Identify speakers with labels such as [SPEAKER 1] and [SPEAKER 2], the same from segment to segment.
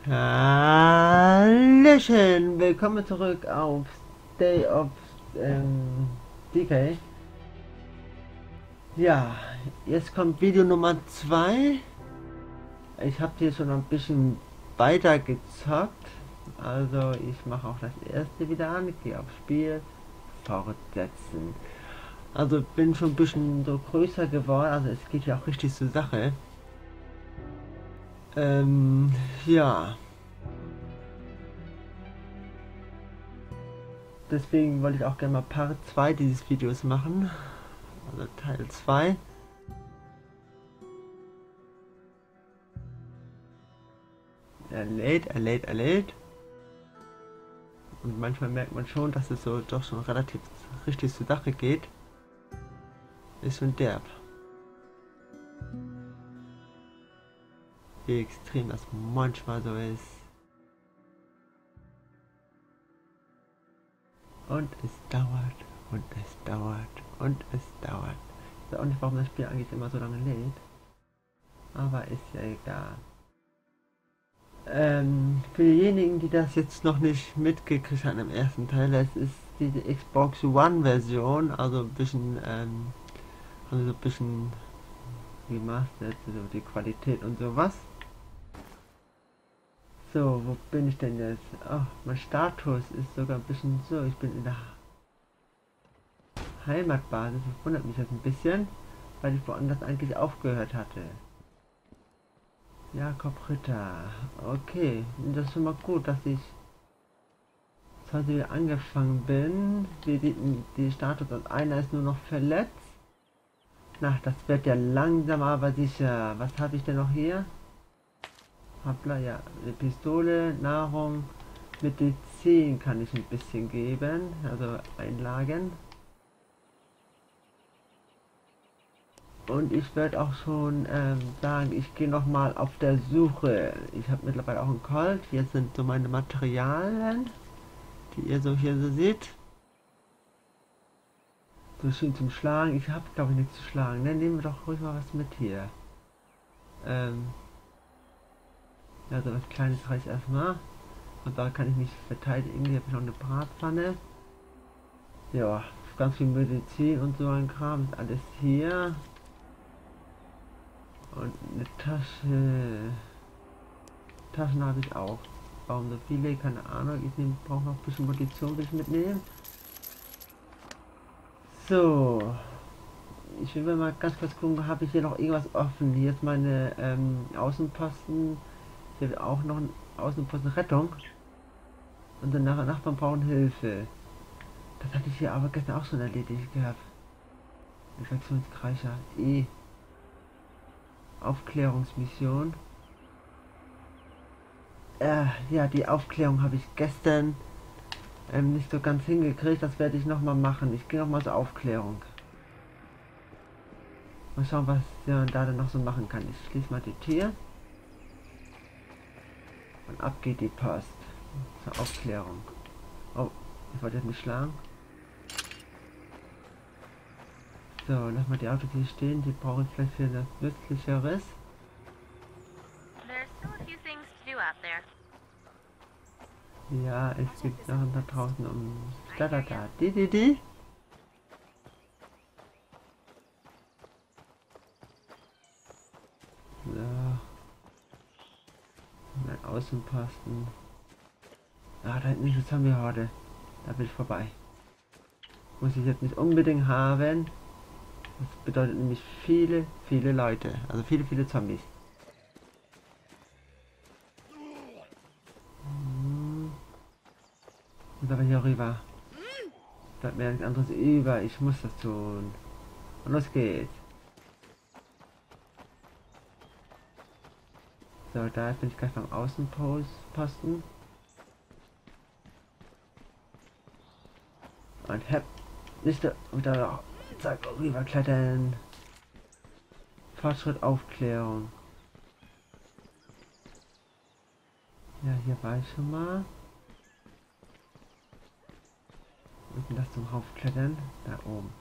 [SPEAKER 1] Hallöchen, willkommen zurück auf Day of Decay. Ja, jetzt kommt Video Nummer 2. Ich habe hier schon ein bisschen weiter gezockt. Also ich mache auch das erste wieder an, gehe auf Spiel, fortsetzen. Also bin schon ein bisschen so größer geworden, also es geht ja auch richtig zur Sache. Ja. Deswegen wollte ich auch gerne mal Part 2 dieses Videos machen. Also Teil 2. Er lädt. Und manchmal merkt man schon, dass es so doch schon relativ richtig zur Sache geht. Ist schon derb. Wie extrem das manchmal so ist. Und es dauert. Und es dauert. Und es dauert. Ich weiß auch nicht, warum das Spiel eigentlich immer so lange lädt. Aber ist ja egal. Für diejenigen, die das jetzt noch nicht mitgekriegt haben im ersten Teil, das ist diese Xbox One Version, also ein bisschen, also so ein bisschen remastert, so die Qualität und sowas. So, wo bin ich denn jetzt? Ach, mein Status ist sogar ein bisschen so, ich bin in der Heimatbasis, das wundert mich jetzt ein bisschen, weil ich woanders eigentlich aufgehört hatte. Jakob Ritter. Okay, das ist schon mal gut, dass ich heute wieder angefangen bin. Die Status und einer ist nur noch verletzt. Na, das wird ja langsam aber sicher. Was habe ich denn noch hier? Hoppla, ja, eine Pistole, Nahrung. Medizin kann ich ein bisschen geben, also Einlagen. Und ich werde auch schon sagen, ich gehe noch mal auf der Suche. Ich habe mittlerweile auch einen Colt. Hier sind so meine Materialien, die ihr so hier so seht. So schön zum Schlagen. Ich habe glaube ich nichts zu schlagen. Ne? Nehmen wir doch ruhig mal was mit hier. Ja, so was Kleines reicht erstmal. Und da kann ich mich verteidigen. Hier habe ich noch eine Bratpfanne. Ja, ganz viel Medizin und so ein Kram ist alles hier. Und eine Tasche. Taschen habe ich auch. Warum so viele? Keine Ahnung. Ich brauche noch ein bisschen Munition, will ich mitnehmen. So. Ich will mal ganz kurz gucken, habe ich hier noch irgendwas offen? Hier ist meine Außenposten. Hier habe ich auch noch einen Außenposten Rettung. Und dann Nachbarn brauchen Hilfe. Das hatte ich hier aber gestern auch schon erledigt gehabt. Infektionskreicher. Aufklärungsmission. Ja, die Aufklärung habe ich gestern nicht so ganz hingekriegt. Das werde ich nochmal machen. Ich gehe nochmal zur Aufklärung. Mal schauen, was ja da dann noch so machen kann. Ich schließe mal die Tür. Und ab geht die Post. Zur Aufklärung. Oh, ich wollte jetzt nicht schlagen. So, lass mal die Autos hier stehen. Die brauchen vielleicht für das Nützlicheres. Ja, es gibt Sachen da draußen um... Die. So. Mein Außenposten. Ah, da hinten ist eine Zombie-Horde. Da bin ich vorbei. Muss ich jetzt nicht unbedingt haben. Das bedeutet nämlich viele Leute. Also viele Zombies. Muss aber hier rüber. Bleibt mir nichts anderes über. Ich muss das tun. Und los geht's. So, da bin ich gleich beim Außenposten. Und hab Liste und da zack rüberklettern. Fortschritt Aufklärung. Ja, hier war ich schon mal. Und das zum Raufklettern. Da oben.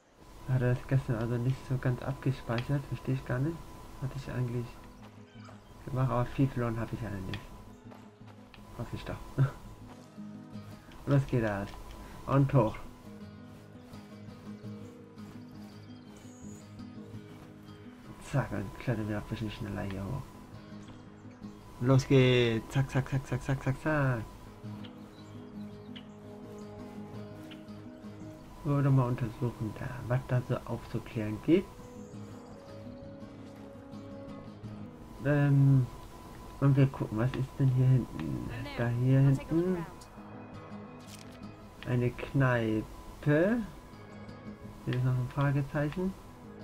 [SPEAKER 1] Hatte das gestern also nicht so ganz abgespeichert. Verstehe ich gar nicht. Hatte ich eigentlich Ich mache aber viel verloren habe ich ja nicht. Hoffe ich doch. Und was geht das? Und hoch. Zack, dann klettern wir ein bisschen schneller hier hoch. Los geht's. Zack, zack, zack, zack, zack, zack, zack. Oder mal untersuchen, da, was da so aufzuklären gibt. Und wir gucken, was ist denn hier hinten? Da hier hinten eine Kneipe. Hier ist noch ein Fragezeichen.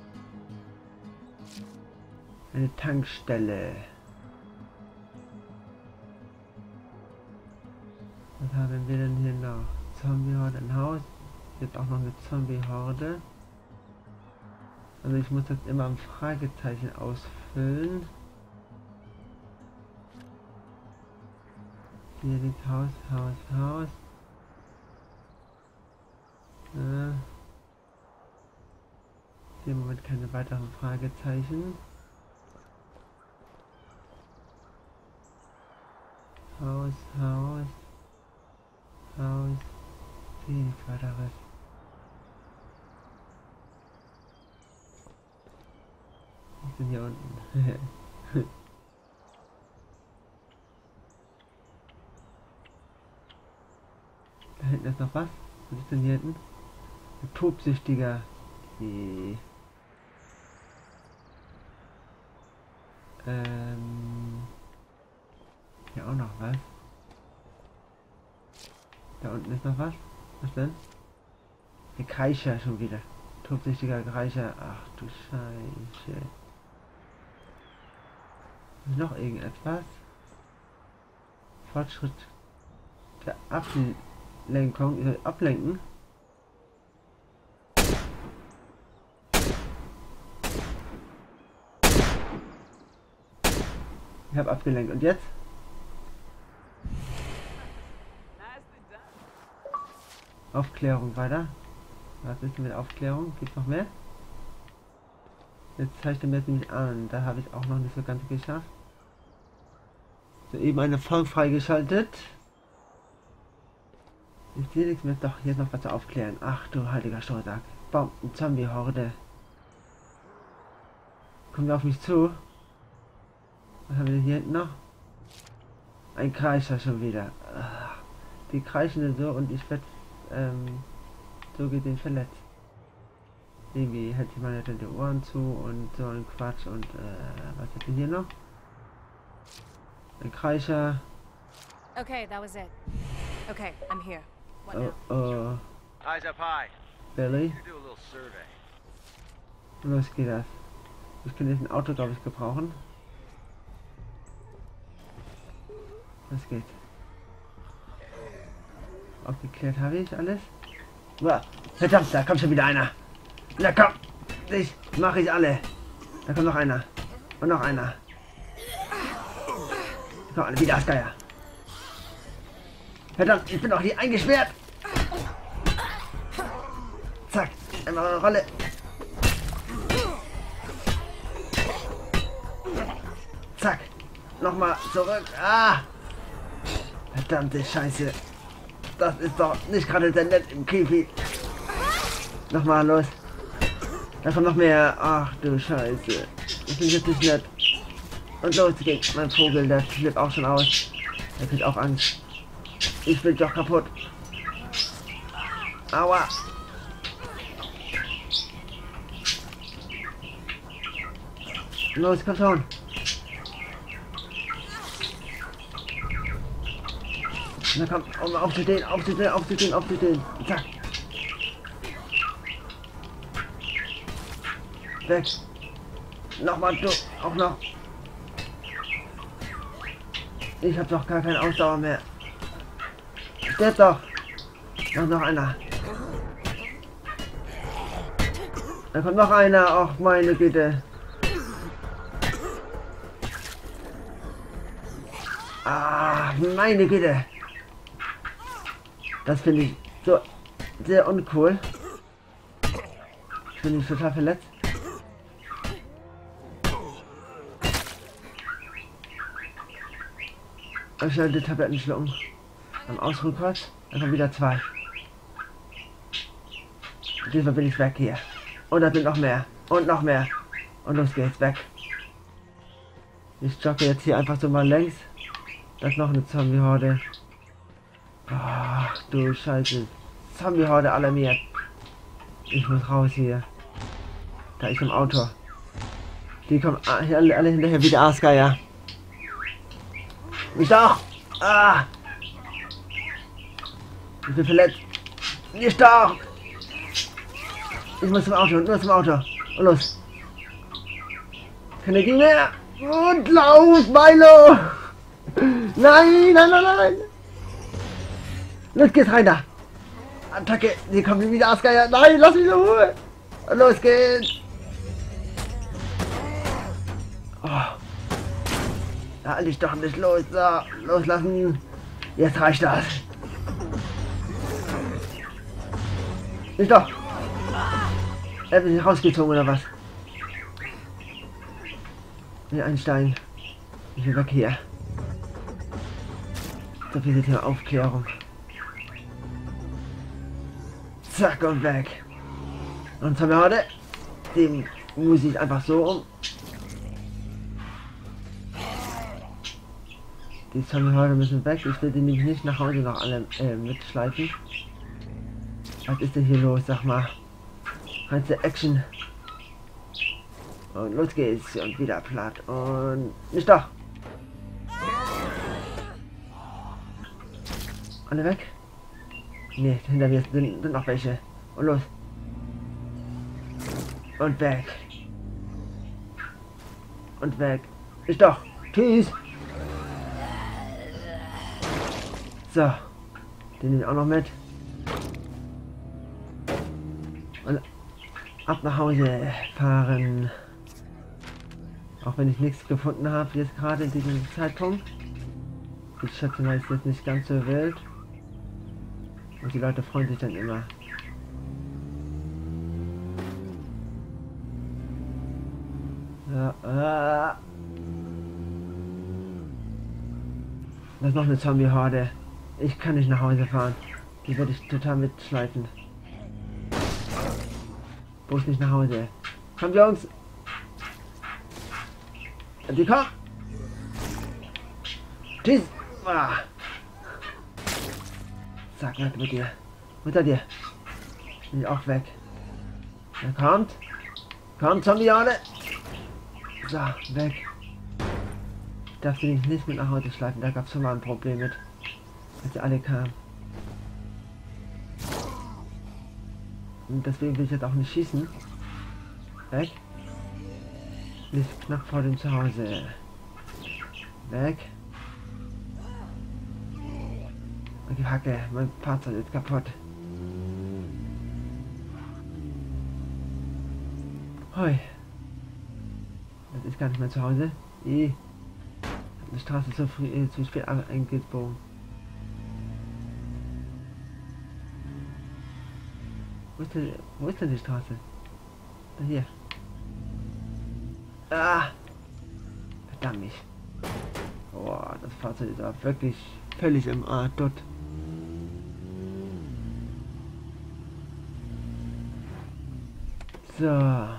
[SPEAKER 1] Eine Tankstelle. Was haben wir denn hier noch? Zombie-Horde, ein Haus. Jetzt auch noch eine Zombie-Horde. Also ich muss das immer ein Fragezeichen ausfüllen. Hier liegt Haus, Haus, Haus. Hier im Moment keine weiteren Fragezeichen. Haus, Haus, Haus. Hier nichts weiteres. Was ist denn hier unten? Da hinten ist noch was. Was ist denn hier hinten? Ein Tobsüchtiger. Hier auch noch was. Da unten ist noch was. Was denn? Der Kreischer schon wieder. Tobsüchtiger Kreischer. Ach du Scheiße. Noch irgendetwas? Fortschritt der Ablenkung. Ablenken. Ich habe abgelenkt. Und jetzt? Aufklärung weiter. Was ist denn mit Aufklärung? Gibt's noch mehr? Jetzt zeigt er mir nämlich an. Da habe ich auch noch nicht so ganz geschafft. Soeben eine Folge freigeschaltet. Ich sehe nichts mehr. Doch, hier ist noch was zu aufklären. Ach du heiliger Strohsack. Bomben, Zombie-Horde. Kommt auf mich zu. Was haben wir hier hinten noch? Ein Kreischer schon wieder. Die kreischen so und ich werde so gesehen verletzt. Irgendwie hält jemand nicht die Ohren zu und so ein Quatsch und was ist denn hier noch? Ein Kreischer.
[SPEAKER 2] Okay, that was it. Okay, I'm here. What now?
[SPEAKER 3] Eyes up high.
[SPEAKER 1] Billy.
[SPEAKER 3] Do a little survey.
[SPEAKER 1] Los geht das. Ich kann jetzt ein Auto, glaube ich, gebrauchen. Was geht? Aufgeklärt habe ich alles. Uah, verdammt, da kommt schon wieder einer. Na komm, dich mache ich alle. Da kommt noch einer. Und noch einer. Komm, alle wieder als Geier. Verdammt, ich bin doch hier eingesperrt. Zack, einmal eine Rolle. Zack, nochmal zurück. Ah! Verdammte Scheiße. Das ist doch nicht gerade sehr nett im Käfig. Nochmal los. Da kommt noch mehr. Ach du Scheiße. Das ist jetzt nicht nett. Und los geht's. Mein Vogel, der flippt auch schon aus. Der kriegt auch Angst. Ich bin doch kaputt. Aua. Los, komm schon. Na komm, aufzustehen, aufzustehen, aufzustehen, aufzustehen. Zack. Weg. Nochmal du, auch noch. Ich hab doch gar keine Ausdauer mehr. Stirb doch. Noch einer. Da kommt noch einer. Ach meine Güte. Ah, meine Güte. Das finde ich so sehr uncool. Ich bin total verletzt. Schnell die Tabletten schlucken. Am Ausruhen kurz. Dann kommen wieder 2. Diesmal bin ich weg hier. Und da sind noch mehr. Und noch mehr. Und los geht's, weg. Ich jogge jetzt hier einfach so mal längs. Da ist noch eine Zombie-Horde. Ach du Scheiße. Zombie-Horde alarmiert. Ich muss raus hier. Da ist im Auto. Die kommen alle hinterher wie die Aasgeier. Mich doch! Ah! Ich bin verletzt. Nicht doch! Ich muss zum Auto, nur zum Auto. Und los. Keine Energie mehr. Und lauf, Milo! Nein, nein, nein, nein! Los geht's rein da! Attacke! Die kommen wieder Aasgeier! Nein, lass mich in Ruhe! Und los geht's! Oh. Da halte ich doch nicht los! So, loslassen! Jetzt reicht das! Nicht doch! Er wird rausgezogen oder was? Wie ein Stein. Ich will weg hier. So viel Thema Aufklärung. Zack und weg. Und Zombie-Horde. Den muss ich einfach so um. Die Zombie-Horde müssen weg. Ich will die nämlich nicht nach Hause noch alle mitschleifen. Was ist denn hier los? Sag mal. Ganze Action. Und los geht's. Und wieder platt. Und nicht doch. Alle weg? Ne, hinter mir sind noch welche. Und los. Und weg. Und weg. Nicht doch. Tschüss. So. Den nehme ich auch noch mit. Und ab nach Hause fahren. Auch wenn ich nichts gefunden habe, jetzt gerade in diesem Zeitpunkt. Ich schätze mal, ist jetzt nicht ganz so wild. Und die Leute freuen sich dann immer. Ja, Das ist noch eine Zombie-Horde. Ich kann nicht nach Hause fahren. Die werde ich total mitschleifen. Bloß nicht nach Hause. Kommt Jungs! Die kommen! Tschüss! Ah. Zack, weg mit dir. Unter dir. Bin ich auch weg. Er kommt. Kommt, Zombie-Horde! So, weg. Ich darf sie nicht mit nach Hause schleifen. Da gab es schon mal ein Problem mit. Als sie alle kamen. Und deswegen will ich jetzt auch nicht schießen. Weg. Nicht knapp vor dem Zuhause. Weg. Und die Hacke, mein Fahrzeug ist kaputt. Hoi. Das ist gar nicht mehr zu Hause. Die Straße ist zu spät eingebogen. Wo ist denn die Straße? Da hier. Ah! Verdammt mich. Boah, das Fahrzeug ist aber wirklich völlig im Dutt. So.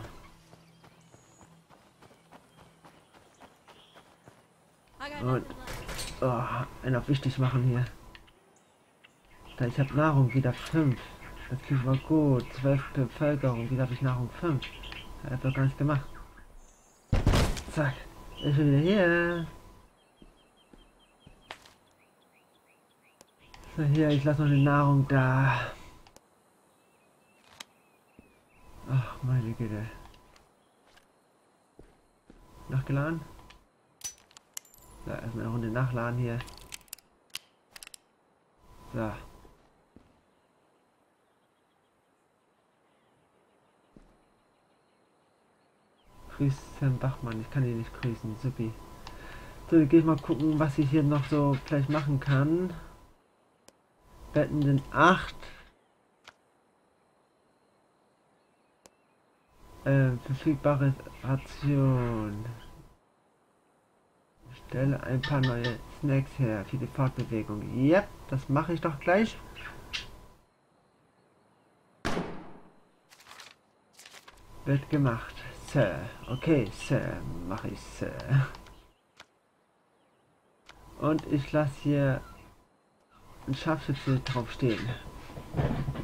[SPEAKER 1] Und einen auf wichtig machen hier. Da ich habe Nahrung wieder 5. Das klingt mal gut. 12 Bevölkerung. Wieder habe ich Nahrung 5. Er hat doch gar nichts gemacht. Zack. Ich bin wieder hier. So, hier, ich lasse noch eine Nahrung da. Ach, meine Güte. Nachgeladen? So, erstmal eine Runde nachladen hier. So. Grüßen Bachmann, ich kann ihn nicht grüßen, supi. So, dann gehe ich mal gucken, was ich hier noch so vielleicht machen kann. Betten sind 8. Verfügbare Ration. Stelle ein paar neue Snacks her für die Fortbewegung. Yep, das mache ich doch gleich. Wird gemacht. Sir. Okay, Sir. Mache ich, Sir. Und ich lasse hier ein Scharfschütze drauf stehen.